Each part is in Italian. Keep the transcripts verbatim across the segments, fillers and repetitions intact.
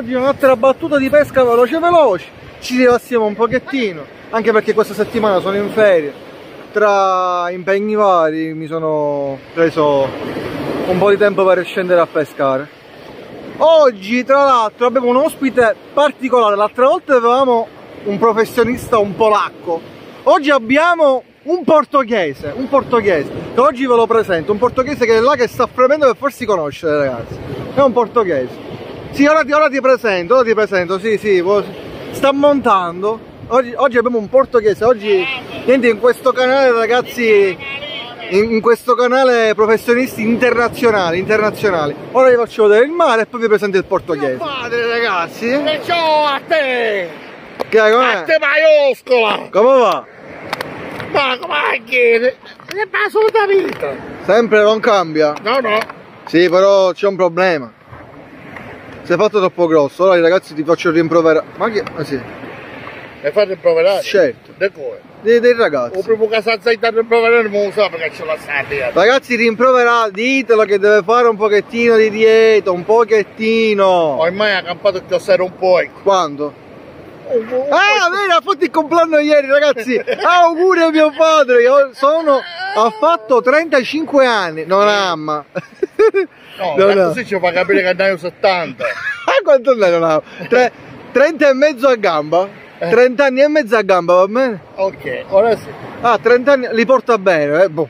oggi un'altra battuta di pesca veloce veloce, ci rilassiamo un pochettino, anche perché questa settimana sono in ferie, tra impegni vari mi sono preso un po' di tempo per scendere a pescare. Oggi tra l'altro abbiamo un ospite particolare, l'altra volta avevamo un professionista, un polacco, oggi abbiamo un portoghese, un portoghese, che oggi ve lo presento, un portoghese che è là che sta fremendo per farsi conoscere, ragazzi, è un portoghese. Sì, ora ti, ora ti presento, ora ti presento, sì, sì, sta montando, oggi, oggi abbiamo un portoghese, oggi, niente, in questo canale, ragazzi, in, in questo canale professionisti internazionali, internazionali, ora vi faccio vedere il mare e poi vi presento il portoghese. Mio padre, ragazzi, e ciao a te, che è, com'è? a te maiuscola, come va? ma come chiede? È passata vita. Sempre non cambia? No, no. Sì, però c'è un problema. Sei fatto troppo grosso, allora ragazzi ti faccio rimproverare. Ma che? Ah sì. Mi fate rimproverare? Certo. De come? Dei, dei ragazzi. O proprio che sta zaita rimproverare non lo so perché ce la sa via. Ragazzi, rimproverate, ditelo che deve fare un pochettino di dieta, un pochettino. Ormai ha campato il chiosero un po'. Quando? Ah, vero, ha fatto il compleanno ieri, ragazzi. Auguri a mio padre. Io sono, ha fatto trentacinque anni. Non ama. No, non così ha. Ci fa capire che andai a settanta. Quanto ne non ha? trenta e mezzo a gamba. trenta anni e mezzo a gamba, va bene? Ok, ora sì. Ah, trenta anni li porta bene, eh. Boh.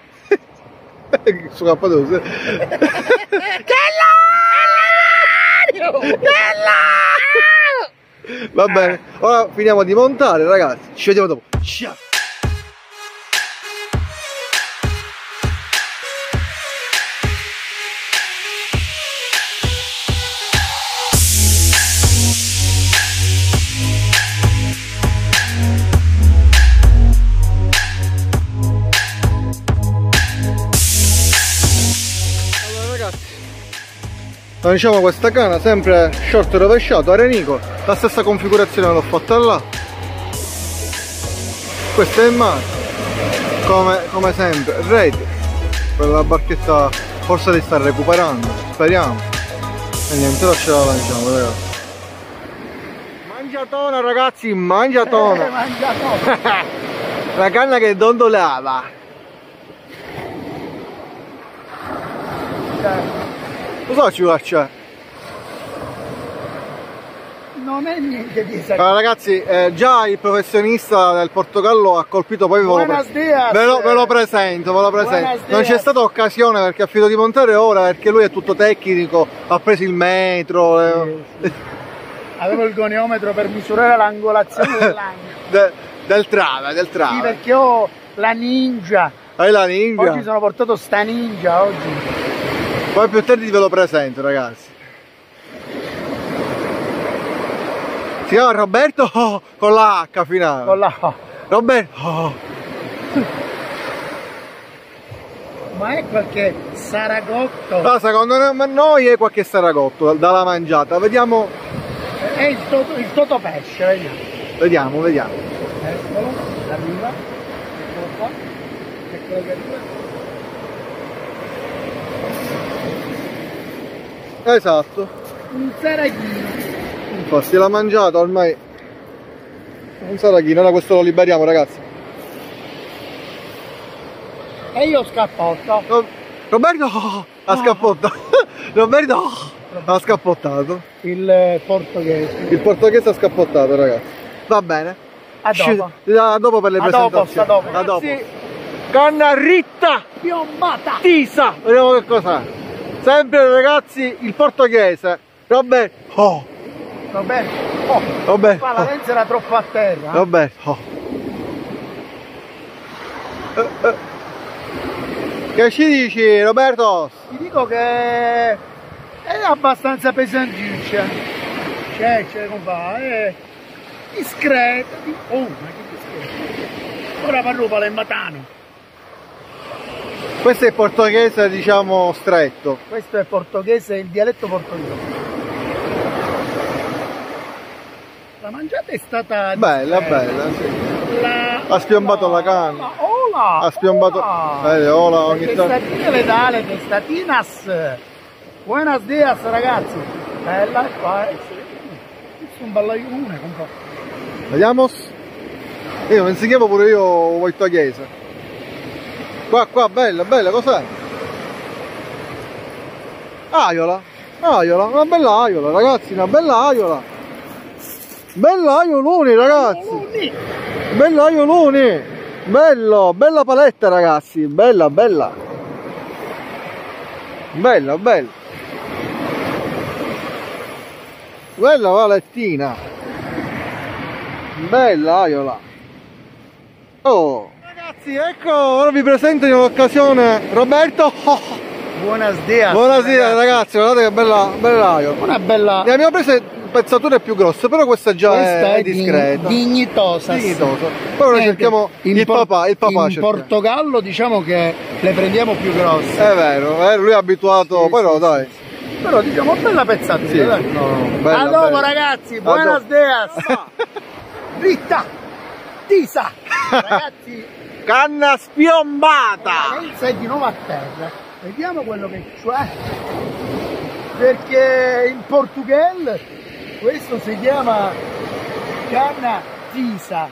Su K due. Che là! Che là! Va bene, ora finiamo di montare, ragazzi, ci vediamo dopo. Ciao! Allora ragazzi, lanciamo questa canna, sempre short rovesciato, arenico, la stessa configurazione l'ho fatta là. Questo è il mare, come, come sempre, ready, per la barchetta forse li sta recuperando, speriamo. E niente, ora ce la lanciamo, ragazzi. Mangiatona ragazzi, mangiatona! Eh, mangiatona! La canna che dondolava! Cosa ci faccia? Non è niente di esagerato. Allora, ragazzi, eh, già il professionista del Portogallo ha colpito, poi ve lo, pre ve lo, ve lo presento, ve lo presento. Non c'è stata occasione perché ha finito di montare ora, perché lui è tutto tecnico, ha preso il metro. Eh. Sì, sì. Avevo il goniometro per misurare l'angolazione dell'angolo. De, del trave, del trave. Sì, perché ho la ninja. Hai la ninja? Oggi sono portato sta ninja, oggi. Poi più tardi ve lo presento, ragazzi. Si chiama Roberto oh, con la H finale. Con la O. Roberto. Oh. Ma è qualche saragotto? Ah, secondo noi è qualche saragotto dalla mangiata. Vediamo. È il, toto, il totopesce, vediamo. Vediamo, vediamo. Eccolo, arriva. Eccolo qua. Eccolo che arriva. Esatto. Un saraghino. Infatti l'ha mangiata ormai. Un saraghino, ora questo lo liberiamo, ragazzi. E io scappotto. Ro Roberto oh, ha scappottato. Roberto oh, ha scappottato. Il portoghese. Il portoghese ha scappottato, ragazzi. Va bene. A dopo. Ci, a dopo per le a presentazioni. Dopo, a dopo. A dopo. Canna ritta. Piombata. Tisa. Vediamo che cos'è. Sempre ragazzi il portoghese. Roberto. Oh. Roberto. Oh. Roberto. Ma la lenza era troppo a terra. Roberto. Oh. Eh, eh. Che ci dici, Roberto? Ti dico che è abbastanza pesantuccia. C'è, c'è come fa, è discreto. Oh, ma che discreto. Ora parlo palermatano. Questo è il portoghese, diciamo, stretto. Questo è portoghese, il dialetto portoghese. La mangiata è stata bella, bella, sì. La... Ha spiombato la canna. Ola, ha spiombato. Ola, eh, ola ogni tanto. Testatine vedale, testatinas. Buenos dias ragazzi. Bella qua. Questo è un bellaiolone, compà. Vediamo. Io mi insegnavo pure io voi tua chiesa. Qua, qua, bella, bella, cos'è? Aiola, aiola, una bella aiola, ragazzi, una bella aiola. Bella aiolone, ragazzi. Bella aiolone. Bello, bella paletta, ragazzi. Bella, bella. Bella, bella. Bella palettina. Bella aiola. Oh, ragazzi, ecco, ora vi presento in un'occasione Roberto. Buonasera. Buonasera ragazzi, guardate che bella, bella aiola. Una bella. Ne abbiamo prese pezzature più grosse, però questa già Questa è, è discreta. Dignitosa. Dignitosa. Poi noi cerchiamo il papà, il papà in cerchiamo. Portogallo diciamo che le prendiamo più grosse. È vero, è vero, lui è abituato, Sì, però sì, dai. sì, sì. Però diciamo bella pezzatura, Sì, dai. no, no, bella, A dopo bella. ragazzi, buenas dias. Dritta, tisa. Ragazzi, Canna spiombata! lei sei di nuovo a terra. Vediamo quello che c'è. Perché in Portogallo questo si chiama canna tisa.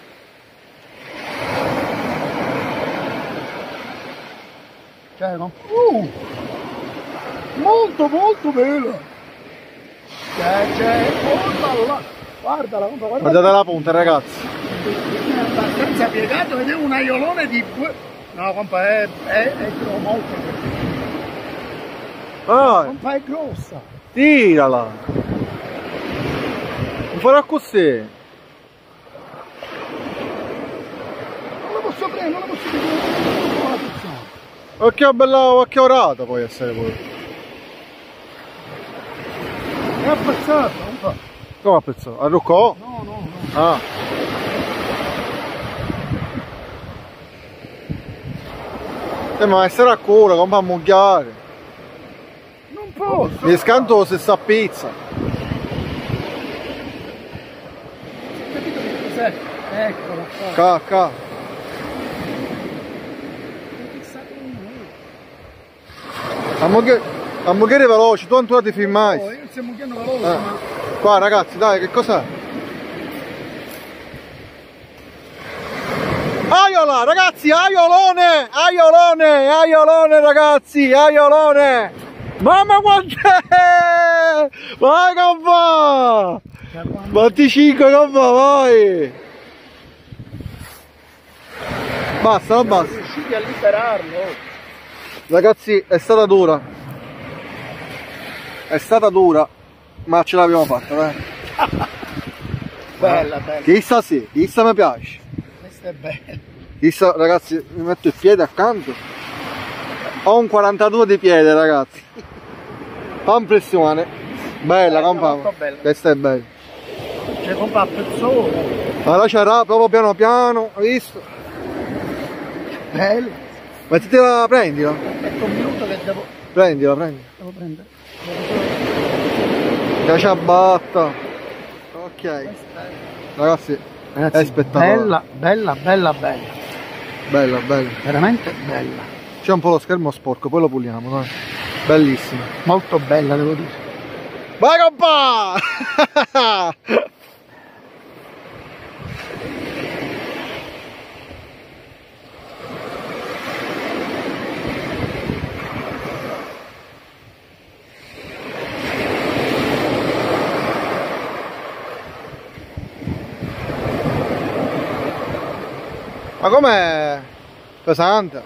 Cioè, no? Uh, molto molto bella. C'è, c'è, guardala, guardala, guardala. Guardate la punta, ragazzi. È abbastanza piegato ed è un aiolone di due. No, compa, è, è, è molto. Vai, Compa, è grossa. tirala. Mi farà così. Non la posso prendere, non la posso prendere. Non la posso. Occhio bella, occhio orata può essere pure. È abbassato, compa. Come ha pezzato? A Ruccò? No, no, no. Ah. Eh, ma essere a cura, come a mucchiare. Non posso. Mi scanto se sa pizza. Capito che cos'è? Eccola qua. Ca, ca. A mucchiare, a mucchiare veloci, tu ancora ti filmai. Oh, io stiamo mucchiando veloce, Eh. ma... Qua ragazzi, dai, che cos'è? Aiola, ragazzi, aiolone, aiolone, aiolone, ragazzi, aiolone. Mamma quant'è? Vai compà! Batti cinque compà, vai! Basta, non basta. riusciti a liberarlo. Ragazzi, è stata dura. È stata dura, ma ce l'abbiamo fatta, dai. Bella, bella. Chissà sì, chissà mi piace. Questa è bella. Chissà, ragazzi, mi metto il piede accanto. Ho un quarantadue di piede, ragazzi. Fa impressione. Bella, Bella, compà. molto bella. Questa è bella. C'è compà pezzone. Ma la c'era proprio piano piano, hai visto? Bella. Mettitela, prendila. Aspetta un minuto che devo, Prendila, prendila. devo prendere. Che ci abbatta. Ok. Questa è... Ragazzi, Ragazzi, è spettacolare. bella, bella, bella, bella. Bella, bella. Veramente bella. C'è un po' lo schermo sporco, poi lo puliamo, dai. Bellissimo. Molto bella, devo dire. Vai compà! Ma com'è pesante?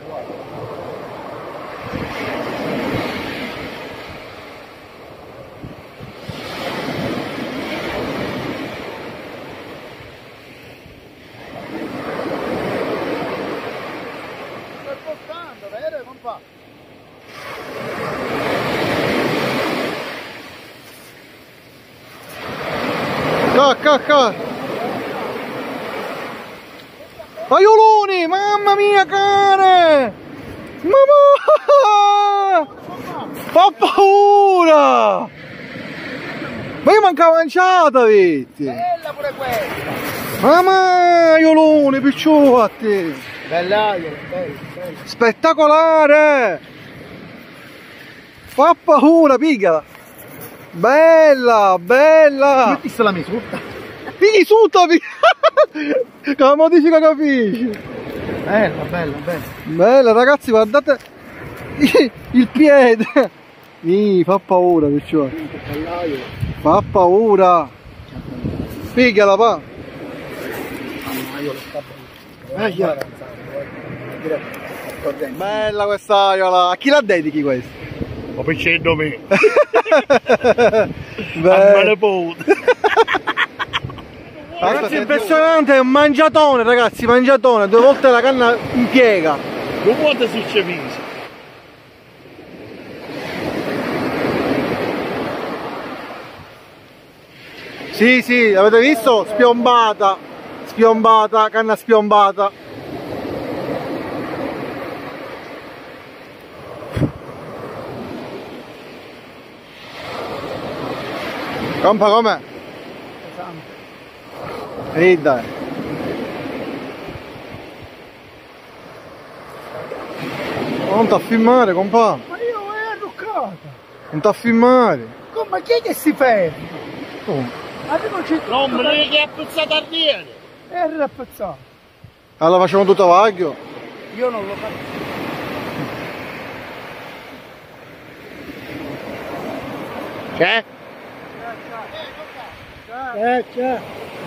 Sto spostando, vero? Non fa. Ca, ca, ca. Aioloni, mamma mia cane! Mamma! Fa paura! Ma io mancava manciata, vedi? Bella pure questa. Mamma, aioloni, picciotti! Bella, bella, bella. Spettacolare! Fa paura, pigala! Bella, bella! Metti la misura. Pigli sotto! Che la modifica capisci? Bella, bella, bella. Bella ragazzi, guardate il piede! Ih, fa paura, perciò. Fa paura! Pigliala, pa! Bella questa aiola! A chi la dedichi questa? Ma piccendo me! Bella! Ragazzi, Ragazzi, è impressionante, è un mangiatone, ragazzi, mangiatone, due volte la canna impiega. due volte si c'è viso. Sì, sì, avete visto? Spiombata, spiombata, canna spiombata. Compa, com'è? Ehi dai. Non t'ha filmare, compa. Ma io è arruccata. Non t'ha filmare. Ma chi è che si ferma? Oh. Non me ne che è appezzato a niente. È rappezzato. Allora facciamo tutto vaglio. Io non lo faccio. C'è? C'è, c'è.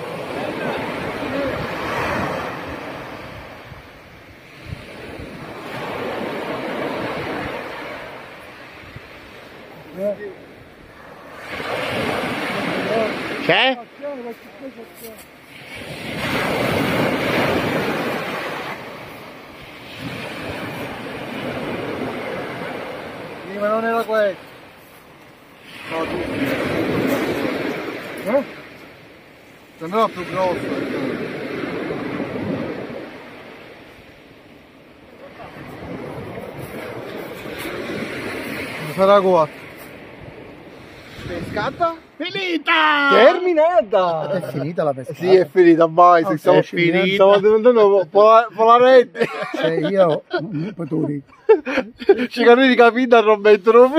C'è? Sì, ma non era questo. No, tu. Eh? Sembrava più grosso. Sarà qua. Pescata? Finita! Terminata! È finita la pescata? Sì, è finita, vai, Okay, stiamo, è finita. stiamo diventando polaretti. Cioè io, poi tu ri. Ci cade di capita a rompere.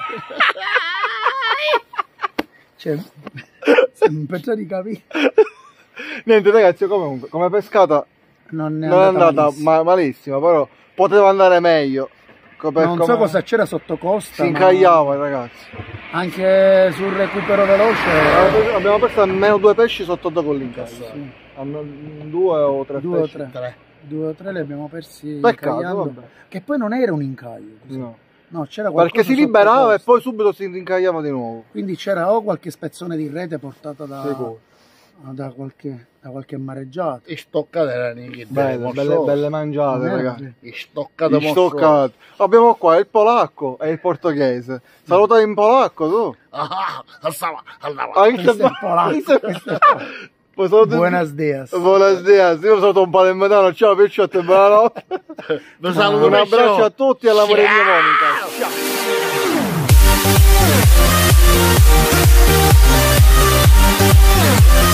Cioè, un pezzo di capire. Niente ragazzi, comunque, come pescata Non è non è andata, andata malissimo. ma- malissimo, però poteva andare meglio. Co- per Non come so cosa c'era sotto costa. si ma incagliava ragazzi. Anche sul recupero veloce. Abbiamo perso almeno due pesci sotto dopo l'incaglio. Sì. Almeno Due o tre Due o pesci. tre. Due o tre li abbiamo persi Peccato, incagliando. vabbè. Che poi non era un incaglio. così. No. No, c'era qualcosa Perché si sotto liberava costa. e poi subito si incagliava di nuovo. Quindi c'era o qualche spezzone di rete portata da, Sicuro. da, qualche, da qualche mareggiata. I stoccate erano i Belle, belle, belle mangiate Non era ragazzi. I stoccate Gli stoccati. Abbiamo qua il polacco e il portoghese. Saluta in polacco tu. Ah, stava, andava. Ah, Questo è il polacco, questo è il polacco. Poi saluto- Buenas dias. Buenos dias. Io sono un palermitano. Ciao Picciotto e buonanotte. Vi saluto, Un abbraccio a tutti e alla moglie Ciao. Monica. Ciao. Yeah.